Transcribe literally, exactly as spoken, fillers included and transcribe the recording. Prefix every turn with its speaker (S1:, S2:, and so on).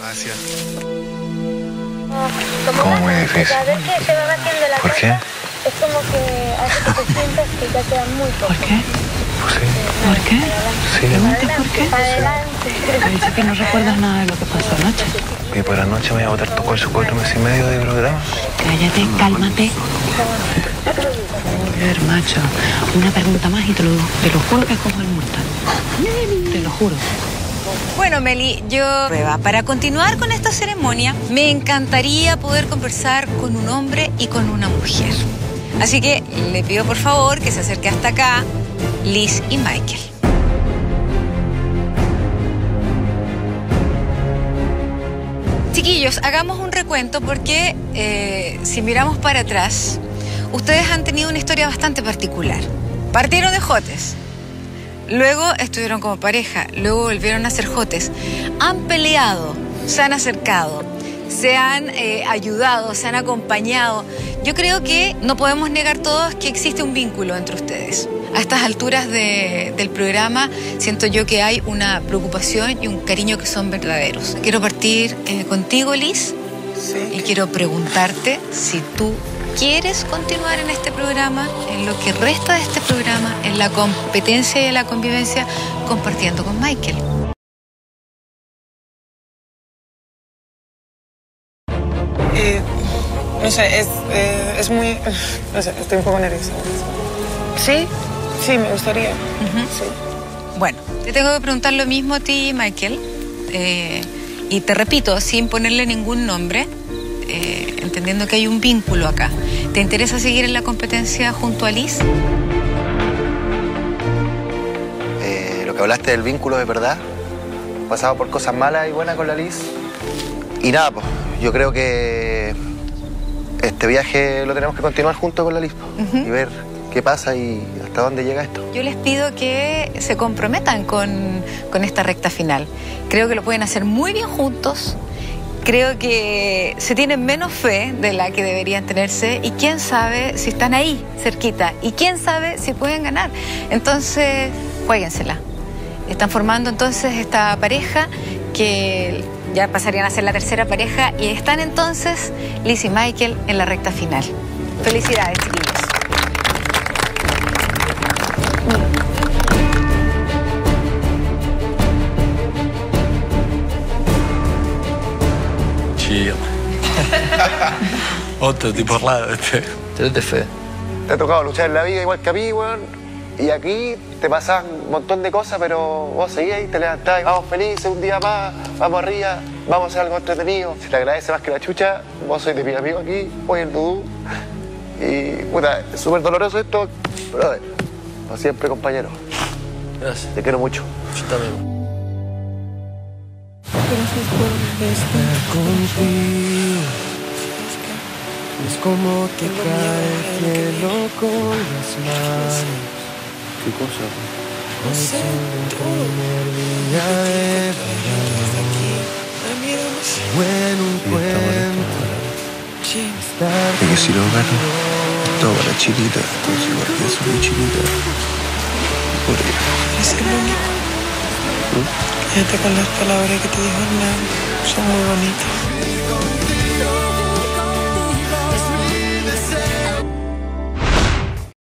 S1: Gracias.
S2: ¿Cómo muy difícil? ¿Por qué?
S3: Es como que hace que te sientas que ya queda muy poco.
S4: ¿Por qué?
S2: Pues sí.
S4: ¿Por qué?
S2: Sí.
S4: ¿Preguntas por qué?
S3: Adelante.
S4: Me dice que no recuerdas nada de lo que pasó anoche.
S2: Y por la noche me voy a botar tu curso cuatro meses y medio de programa.
S4: Cállate, cálmate. A ver, macho, una pregunta más y te lo, te lo juro que cojo el mortal. Te lo juro.
S5: Bueno, Meli, yo... Prueba. Para continuar con esta ceremonia, me encantaría poder conversar con un hombre y con una mujer. Así que le pido por favor que se acerque hasta acá Liz y Michael. Chiquillos, hagamos un recuento porque eh, si miramos para atrás, ustedes han tenido una historia bastante particular. Partieron de jotes. Luego estuvieron como pareja, luego volvieron a ser jotes. Han peleado, se han acercado, se han eh, ayudado, se han acompañado. Yo creo que no podemos negar todos que existe un vínculo entre ustedes. A estas alturas de, del programa siento yo que hay una preocupación y un cariño que son verdaderos. Quiero partir eh, contigo, Liz,
S6: sí.
S5: Y quiero preguntarte si tú quieres continuar en este programa, en lo que resta de este programa, en la competencia y en la convivencia, compartiendo con Michael.
S6: Eh, no sé, es, eh, es muy... No sé, estoy un poco nerviosa.
S5: ¿Sí?
S6: Sí, me gustaría.
S5: Uh-huh.
S6: Sí.
S5: Bueno, te tengo que preguntar lo mismo a ti, Michael. Eh, y te repito, sin ponerle ningún nombre, eh, entendiendo que hay un vínculo acá. ¿Te interesa seguir en la competencia junto a Liz?
S1: Eh, lo que hablaste del vínculo de verdad, pasado por cosas malas y buenas con la Liz. Y nada, pues, yo creo que este viaje lo tenemos que continuar junto con la Liz, uh-huh. Y ver qué pasa y hasta dónde llega esto.
S5: Yo les pido que se comprometan con, con esta recta final. Creo que lo pueden hacer muy bien juntos. Creo que se tienen menos fe de la que deberían tenerse y quién sabe si están ahí, cerquita, y quién sabe si pueden ganar. Entonces, juéguensela. Están formando entonces esta pareja que ya pasarían a ser la tercera pareja y están entonces Liz y Michael en la recta final. Felicidades, chiquillos.
S7: Chill. Otro tipo raro este.
S1: Tenete fe. Te ha tocado luchar en la vida igual que a mí, weón. Y aquí te pasan un montón de cosas, pero vos seguís ahí, te levantás, vamos felices, un día más, vamos arriba, vamos a hacer algo entretenido. Se te agradece más que la chucha, vos sois de mi amigo aquí, voy el dudú. Y, puta, es súper doloroso esto, pero a ver, como siempre, compañero.
S7: Gracias.
S1: Te quiero mucho.
S7: Yo también.
S8: Gracias por estar contigo. Es como que cae el cielo con las manos.
S1: ¿Qué cosa?
S8: Hoy siendo el primer día de verano. Bueno, un cuento.
S2: Es que si lo gano, todo para chiquita, entonces guardé eso muy chiquita. Por ella.
S6: Es el único.
S2: ¿Mm?
S6: Quédate con las palabras que te dijo Hernán. Son muy bonitas.